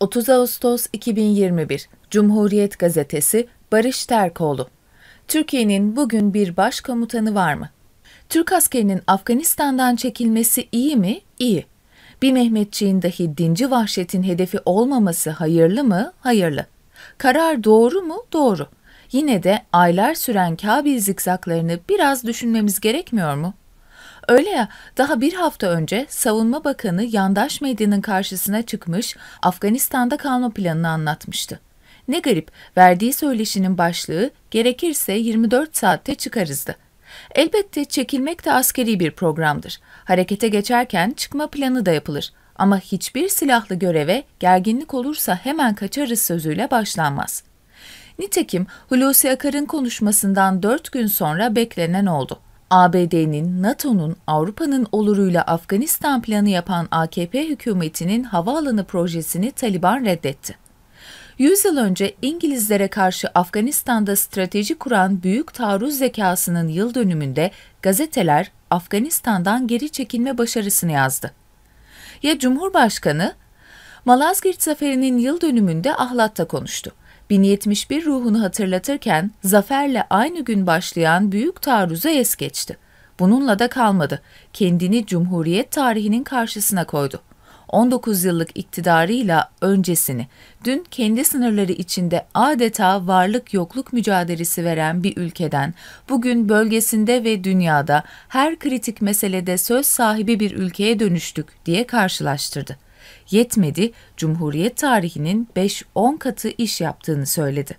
30 Ağustos 2021 Cumhuriyet Gazetesi Barış Terkoğlu. Türkiye'nin bugün bir başkomutanı var mı? Türk askerinin Afganistan'dan çekilmesi iyi mi? İyi. Bir Mehmetçiğin dahi dinci vahşetin hedefi olmaması hayırlı mı? Hayırlı. Karar doğru mu? Doğru. Yine de aylar süren Kabil zikzaklarını biraz düşünmemiz gerekmiyor mu? Öyle ya, daha bir hafta önce Savunma Bakanı yandaş medyanın karşısına çıkmış, Afganistan'da kalma planını anlatmıştı. Ne garip, verdiği söyleşinin başlığı gerekirse 24 saatte çıkarızdı. Elbette çekilmek de askeri bir programdır. Harekete geçerken çıkma planı da yapılır. Ama hiçbir silahlı göreve gerginlik olursa hemen kaçarız sözüyle başlanmaz. Nitekim Hulusi Akar'ın konuşmasından 4 gün sonra beklenen oldu. ABD'nin, NATO'nun, Avrupa'nın oluruyla Afganistan planı yapan AKP hükümetinin havaalanı projesini Taliban reddetti. 100 yıl önce İngilizlere karşı Afganistan'da strateji kuran büyük taarruz zekasının yıl dönümünde gazeteler Afganistan'dan geri çekilme başarısını yazdı. Ya Cumhurbaşkanı? Malazgirt Zaferi'nin yıl dönümünde Ahlat'ta konuştu. 1071 ruhunu hatırlatırken zaferle aynı gün başlayan büyük taarruza es geçti. Bununla da kalmadı. Kendini Cumhuriyet tarihinin karşısına koydu. 19 yıllık iktidarıyla öncesini, dün kendi sınırları içinde adeta varlık yokluk mücadelesi veren bir ülkeden, bugün bölgesinde ve dünyada her kritik meselede söz sahibi bir ülkeye dönüştük diye karşılaştırdı. Yetmedi, Cumhuriyet tarihinin 5-10 katı iş yaptığını söyledi.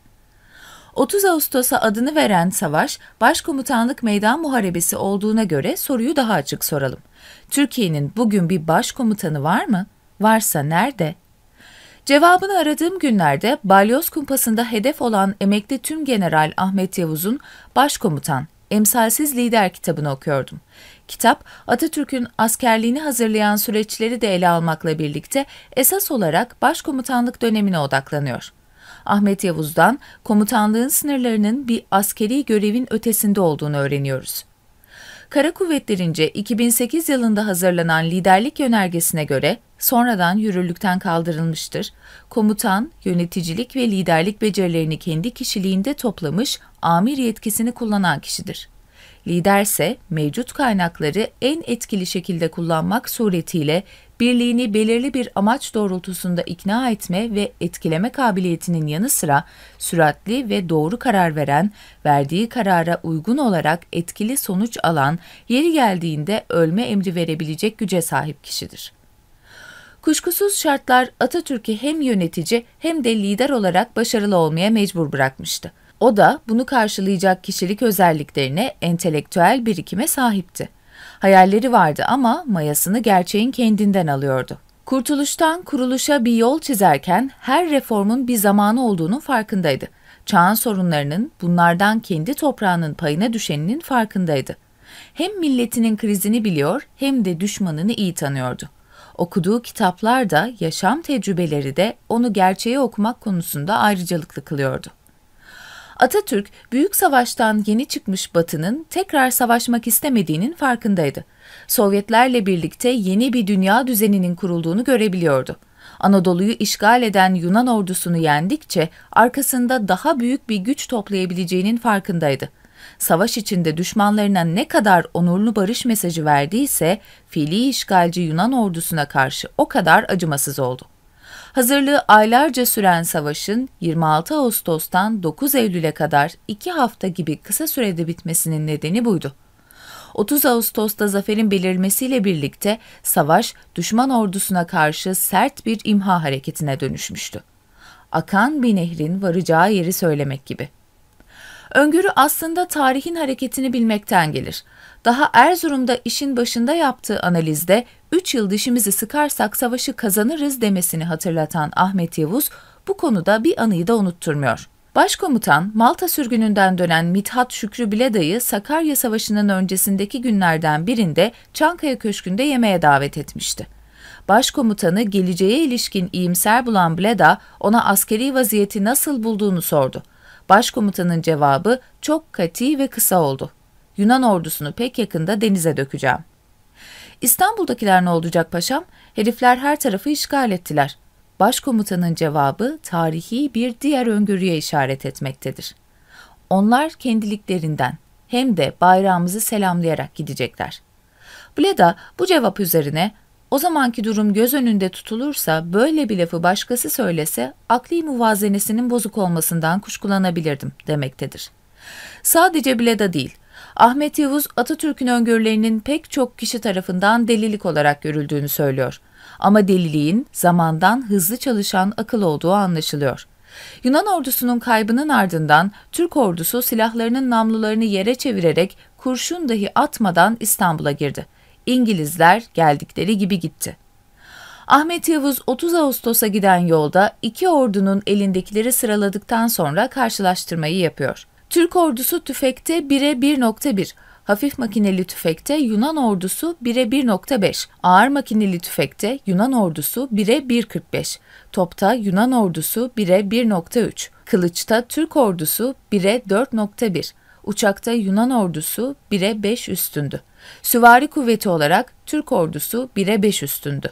30 Ağustos'a adını veren savaş, Başkomutanlık Meydan Muharebesi olduğuna göre soruyu daha açık soralım. Türkiye'nin bugün bir başkomutanı var mı? Varsa nerede? Cevabını aradığım günlerde Balyoz Kumpası'nda hedef olan emekli Tümgeneral Ahmet Yavuz'un Başkomutan, Emsalsiz Lider kitabını okuyordum. Kitap, Atatürk'ün askerliğini hazırlayan süreçleri de ele almakla birlikte esas olarak başkomutanlık dönemine odaklanıyor. Ahmet Yavuz'dan komutanlığın sınırlarının bir askeri görevin ötesinde olduğunu öğreniyoruz. Kara Kuvvetlerince 2008 yılında hazırlanan liderlik yönergesine göre sonradan yürürlükten kaldırılmıştır. Komutan, yöneticilik ve liderlik becerilerini kendi kişiliğinde toplamış, amir yetkisini kullanan kişidir. Liderse mevcut kaynakları en etkili şekilde kullanmak suretiyle birliğini belirli bir amaç doğrultusunda ikna etme ve etkileme kabiliyetinin yanı sıra süratli ve doğru karar veren, verdiği karara uygun olarak etkili sonuç alan, yeri geldiğinde ölme emri verebilecek güce sahip kişidir. Kuşkusuz şartlar Atatürk'ü hem yönetici hem de lider olarak başarılı olmaya mecbur bırakmıştı. O da bunu karşılayacak kişilik özelliklerine, entelektüel birikime sahipti. Hayalleri vardı ama mayasını gerçeğin kendinden alıyordu. Kurtuluştan kuruluşa bir yol çizerken her reformun bir zamanı olduğunun farkındaydı. Çağın sorunlarının, bunlardan kendi toprağının payına düşeninin farkındaydı. Hem milletinin krizini biliyor hem de düşmanını iyi tanıyordu. Okuduğu kitaplar da, yaşam tecrübeleri de onu gerçeği okumak konusunda ayrıcalıklı kılıyordu. Atatürk, büyük savaştan yeni çıkmış Batı'nın tekrar savaşmak istemediğinin farkındaydı. Sovyetlerle birlikte yeni bir dünya düzeninin kurulduğunu görebiliyordu. Anadolu'yu işgal eden Yunan ordusunu yendikçe arkasında daha büyük bir güç toplayabileceğinin farkındaydı. Savaş içinde düşmanlarına ne kadar onurlu barış mesajı verdiyse, fiili işgalci Yunan ordusuna karşı o kadar acımasız oldu. Hazırlığı aylarca süren savaşın 26 Ağustos'tan 9 Eylül'e kadar 2 hafta gibi kısa sürede bitmesinin nedeni buydu. 30 Ağustos'ta zaferin belirmesiyle birlikte savaş düşman ordusuna karşı sert bir imha hareketine dönüşmüştü. Akan bir nehrin varacağı yeri söylemek gibi. Öngörü aslında tarihin hareketini bilmekten gelir. Daha Erzurum'da işin başında yaptığı analizde 3 yıl dişimizi sıkarsak savaşı kazanırız demesini hatırlatan Ahmet Yavuz bu konuda bir anıyı da unutturmuyor. Başkomutan Malta sürgününden dönen Mithat Şükrü Bileda'yı Sakarya Savaşı'nın öncesindeki günlerden birinde Çankaya Köşkü'nde yemeğe davet etmişti. Başkomutanı geleceğe ilişkin iyimser bulan Bileda ona askeri vaziyeti nasıl bulduğunu sordu. Başkomutanın cevabı çok kati ve kısa oldu. Yunan ordusunu pek yakında denize dökeceğim. İstanbul'dakiler ne olacak paşam? Herifler her tarafı işgal ettiler. başkomutanın cevabı tarihi bir diğer öngörüye işaret etmektedir. Onlar kendiliklerinden hem de bayrağımızı selamlayarak gidecekler. Bleda bu cevap üzerine o zamanki durum göz önünde tutulursa böyle bir lafı başkası söylese akli muvazenesinin bozuk olmasından kuşkulanabilirdim demektedir. Sadece Bleda değil, Ahmet Yavuz Atatürk'ün öngörülerinin pek çok kişi tarafından delilik olarak görüldüğünü söylüyor. Ama deliliğin zamandan hızlı çalışan akıl olduğu anlaşılıyor. Yunan ordusunun kaybının ardından Türk ordusu silahlarının namlularını yere çevirerek kurşun dahi atmadan İstanbul'a girdi. İngilizler geldikleri gibi gitti. Ahmet Yavuz 30 Ağustos'a giden yolda iki ordunun elindekileri sıraladıktan sonra karşılaştırmayı yapıyor. Türk ordusu tüfekte 1'e 1.1, hafif makineli tüfekte Yunan ordusu 1'e 1.5, ağır makineli tüfekte Yunan ordusu 1'e 1.45, topta Yunan ordusu 1'e 1.3, kılıçta Türk ordusu 1'e 4.1, uçakta Yunan ordusu 1'e 5 üstündü. Süvari kuvveti olarak Türk ordusu 1'e 5 üstündü.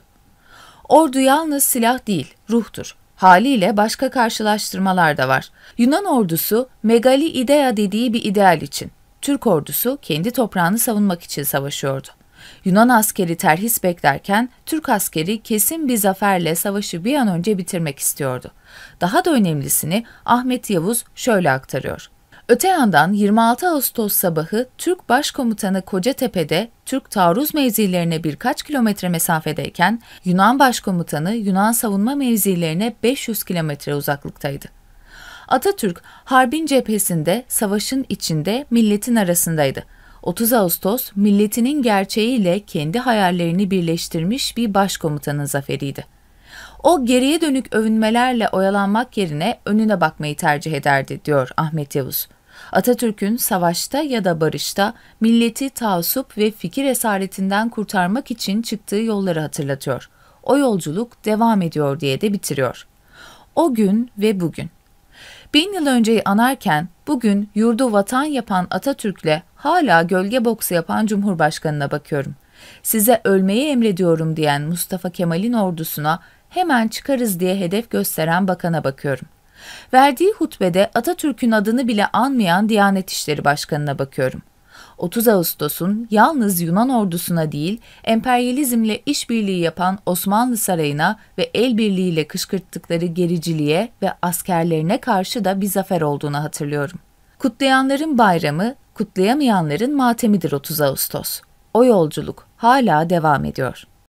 Ordu yalnız silah değil, ruhtur. Haliyle başka karşılaştırmalar da var. Yunan ordusu megali idea dediği bir ideal için, Türk ordusu kendi toprağını savunmak için savaşıyordu. Yunan askeri terhis beklerken Türk askeri kesin bir zaferle savaşı bir an önce bitirmek istiyordu. Daha da önemlisini Ahmet Yavuz şöyle aktarıyor. Öte yandan 26 Ağustos sabahı Türk Başkomutanı Kocatepe'de Türk taarruz mevzilerine birkaç kilometre mesafedeyken Yunan Başkomutanı Yunan savunma mevzilerine 500 kilometre uzaklıktaydı. Atatürk harbin cephesinde, savaşın içinde, milletin arasındaydı. 30 Ağustos milletinin gerçeğiyle kendi hayallerini birleştirmiş bir başkomutanın zaferiydi. O geriye dönük övünmelerle oyalanmak yerine önüne bakmayı tercih ederdi, diyor Ahmet Yavuz. Atatürk'ün savaşta ya da barışta milleti taassup ve fikir esaretinden kurtarmak için çıktığı yolları hatırlatıyor. O yolculuk devam ediyor diye de bitiriyor. O gün ve bugün. 1000 yıl önceyi anarken bugün yurdu vatan yapan Atatürk'le hala gölge boksu yapan Cumhurbaşkanı'na bakıyorum. Size ölmeyi emrediyorum diyen Mustafa Kemal'in ordusuna hemen çıkarız diye hedef gösteren bakana bakıyorum. Verdiği hutbede Atatürk'ün adını bile anmayan Diyanet İşleri Başkanı'na bakıyorum. 30 Ağustos'un yalnız Yunan ordusuna değil, emperyalizmle işbirliği yapan Osmanlı Sarayı'na ve el birliğiyle kışkırttıkları gericiliğe ve askerlerine karşı da bir zafer olduğunu hatırlıyorum. Kutlayanların bayramı, kutlayamayanların matemidir 30 Ağustos. O yolculuk hala devam ediyor.